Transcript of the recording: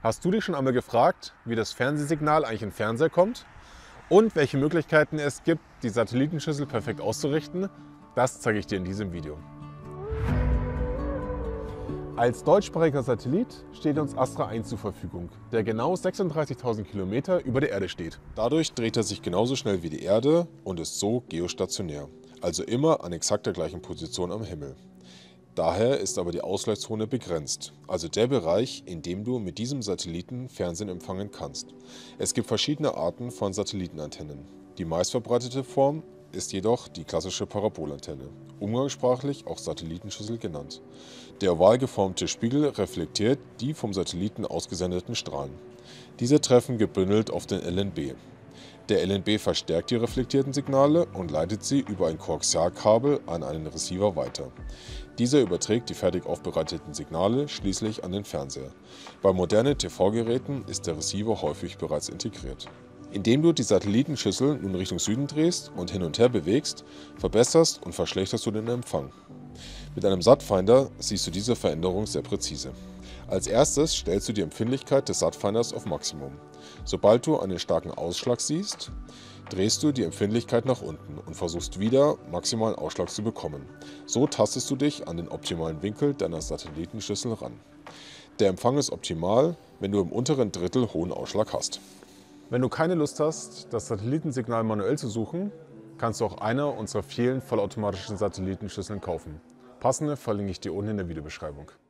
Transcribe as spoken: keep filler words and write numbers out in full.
Hast du dich schon einmal gefragt, wie das Fernsehsignal eigentlich in den Fernseher kommt? Und welche Möglichkeiten es gibt, die Satellitenschüssel perfekt auszurichten? Das zeige ich dir in diesem Video. Als deutschsprachiger Satellit steht uns Astra eins zur Verfügung, der genau sechsunddreißigtausend Kilometer über der Erde steht. Dadurch dreht er sich genauso schnell wie die Erde und ist so geostationär, also immer an exakt der gleichen Position am Himmel. Daher ist aber die Ausleuchtzone begrenzt, also der Bereich, in dem du mit diesem Satelliten Fernsehen empfangen kannst. Es gibt verschiedene Arten von Satellitenantennen. Die meistverbreitete Form ist jedoch die klassische Parabolantenne, umgangssprachlich auch Satellitenschüssel genannt. Der oval geformte Spiegel reflektiert die vom Satelliten ausgesendeten Strahlen. Diese treffen gebündelt auf den L N B. Der L N B verstärkt die reflektierten Signale und leitet sie über ein Koaxialkabel an einen Receiver weiter. Dieser überträgt die fertig aufbereiteten Signale schließlich an den Fernseher. Bei modernen T V-Geräten ist der Receiver häufig bereits integriert. Indem du die Satellitenschüssel nun Richtung Süden drehst und hin und her bewegst, verbesserst und verschlechterst du den Empfang. Mit einem SAT-Finder siehst du diese Veränderung sehr präzise. Als erstes stellst du die Empfindlichkeit des SAT-Finders auf Maximum. Sobald du einen starken Ausschlag siehst, drehst du die Empfindlichkeit nach unten und versuchst wieder maximalen Ausschlag zu bekommen. So tastest du dich an den optimalen Winkel deiner Satellitenschüssel ran. Der Empfang ist optimal, wenn du im unteren Drittel hohen Ausschlag hast. Wenn du keine Lust hast, das Satellitensignal manuell zu suchen, kannst du auch eine unserer vielen vollautomatischen Satellitenschüsseln kaufen. Passende verlinke ich dir unten in der Videobeschreibung.